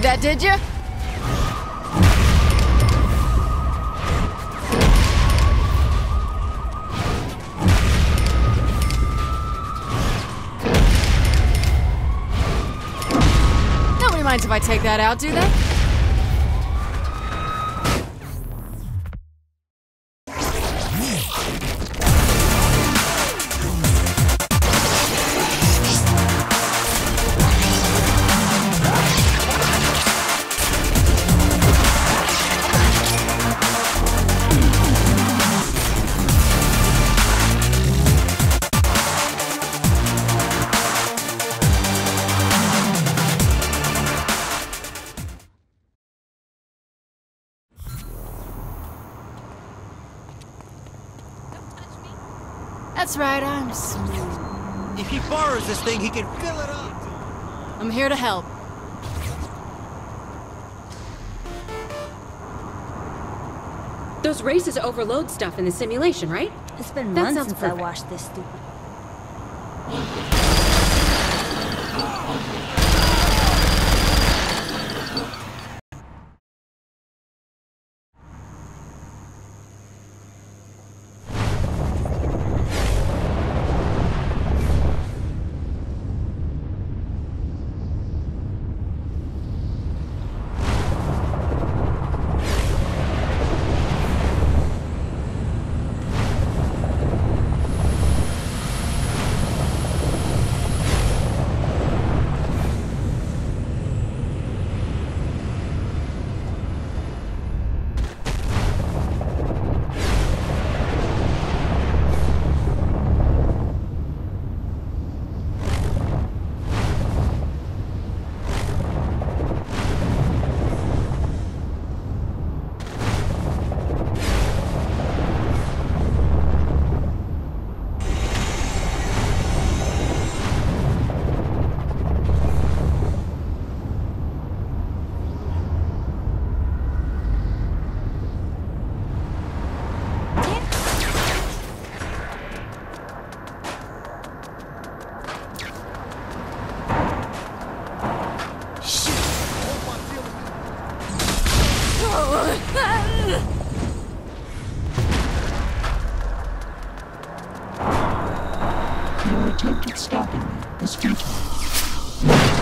dig that, did you? Nobody minds if I take that out, do they? That's right, I'm smooth. If he borrows this thing, he can fill it up. I'm here to help. Those races overload stuff in the simulation, right? It's been That months sounds since perfect. I watched this stupid. Your attempt at stopping me is futile.